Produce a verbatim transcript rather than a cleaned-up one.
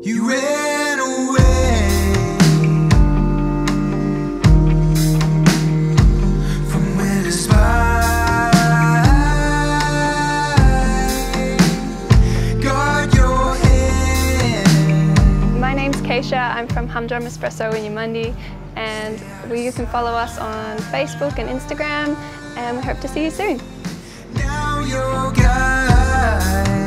You ran away from where the spy got your hand. My name's Keisha, I'm from Humdrum Espresso in Eumundi, and you can follow us on Facebook and Instagram, and we hope to see you soon. Now you're gone.